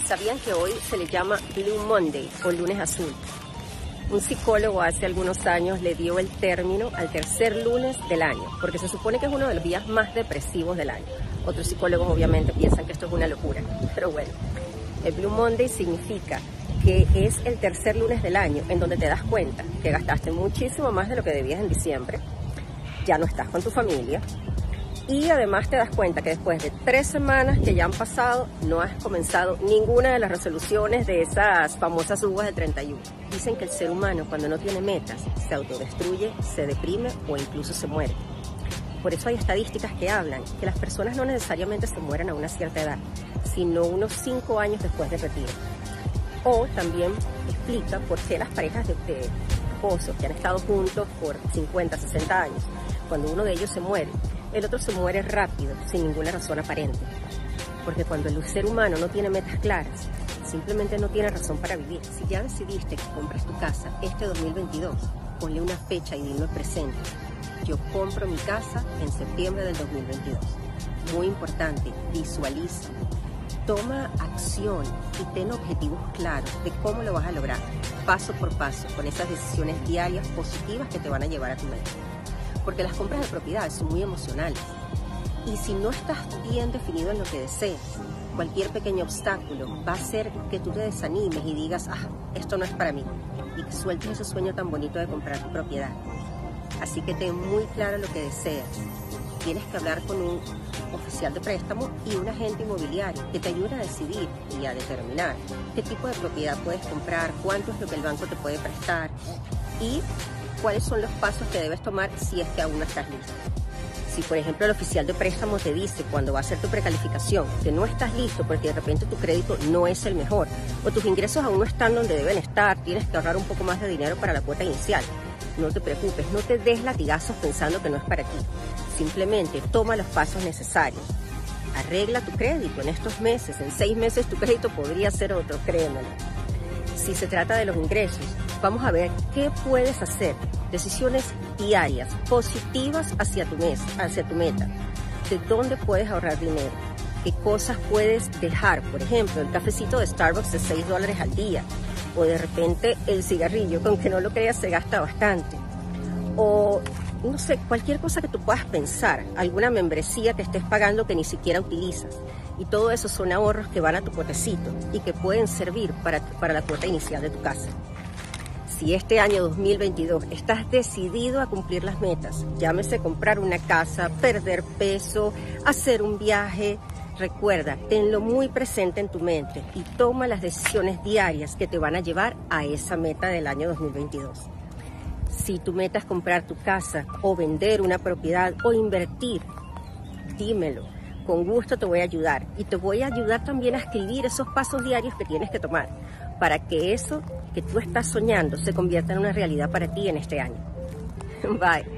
¿Sabían que hoy se le llama Blue Monday o lunes azul? Un psicólogo hace algunos años le dio el término al tercer lunes del año, porque se supone que es uno de los días más depresivos del año. Otros psicólogos obviamente piensan que esto es una locura, pero bueno. El Blue Monday significa que es el tercer lunes del año en donde te das cuenta que gastaste muchísimo más de lo que debías en diciembre, ya no estás con tu familia, y además te das cuenta que después de 3 semanas que ya han pasado, no has comenzado ninguna de las resoluciones de esas famosas uvas del 31. Dicen que el ser humano, cuando no tiene metas, se autodestruye, se deprime o incluso se muere. Por eso hay estadísticas que hablan que las personas no necesariamente se mueren a una cierta edad, sino unos 5 años después de retiro. O también explica por qué las parejas de esposos que han estado juntos por 50, 60 años, cuando uno de ellos se muere, el otro se muere rápido, sin ninguna razón aparente. Porque cuando el ser humano no tiene metas claras, simplemente no tiene razón para vivir. Si ya decidiste que compres tu casa este 2022, ponle una fecha y dime presente. Yo compro mi casa en septiembre del 2022. Muy importante, visualiza. Toma acción y ten objetivos claros de cómo lo vas a lograr, paso por paso, con esas decisiones diarias positivas que te van a llevar a tu meta. Porque las compras de propiedades son muy emocionales. Y si no estás bien definido en lo que deseas, cualquier pequeño obstáculo va a hacer que tú te desanimes y digas, esto no es para mí. Y que sueltes ese sueño tan bonito de comprar tu propiedad. Así que ten muy claro lo que deseas. Tienes que hablar con un oficial de préstamo y un agente inmobiliario que te ayude a decidir y a determinar qué tipo de propiedad puedes comprar, cuánto es lo que el banco te puede prestar y cuáles son los pasos que debes tomar si es que aún no estás listo. Si, por ejemplo, el oficial de préstamo te dice cuando va a hacer tu precalificación que no estás listo porque de repente tu crédito no es el mejor o tus ingresos aún no están donde deben estar, tienes que ahorrar un poco más de dinero para la cuota inicial, no te preocupes, no te des latigazos pensando que no es para ti. Simplemente toma los pasos necesarios. Arregla tu crédito en estos meses. En 6 meses tu crédito podría ser otro, créemelo. Si se trata de los ingresos, vamos a ver qué puedes hacer. Decisiones diarias, positivas hacia tu meta. De dónde puedes ahorrar dinero. Qué cosas puedes dejar. Por ejemplo, el cafecito de Starbucks de $6 al día. O de repente el cigarrillo, que aunque no lo creas se gasta bastante. O no sé, cualquier cosa que tú puedas pensar. Alguna membresía que estés pagando que ni siquiera utilizas. Y todo eso son ahorros que van a tu potecito y que pueden servir para la cuota inicial de tu casa. Si este año 2022 estás decidido a cumplir las metas, llámese comprar una casa, perder peso, hacer un viaje, recuerda, tenlo muy presente en tu mente y toma las decisiones diarias que te van a llevar a esa meta del año 2022. Si tu meta es comprar tu casa o vender una propiedad o invertir, dímelo. Con gusto te voy a ayudar y te voy a ayudar también a escribir esos pasos diarios que tienes que tomar para que eso que tú estás soñando se convierta en una realidad para ti en este año. Bye.